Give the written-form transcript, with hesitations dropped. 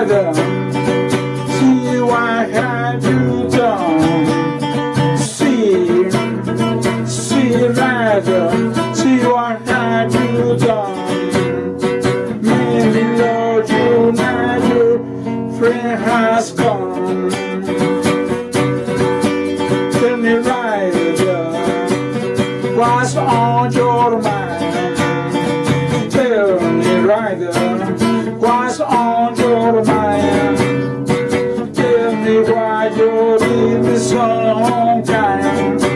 rider, see what have you done? See rider, see what have you done? Maybe Lord, you now your friend has gone. Tell me rider, what's on your mind? Tell me rider, what's on your mind? Tell me why you're in this long time.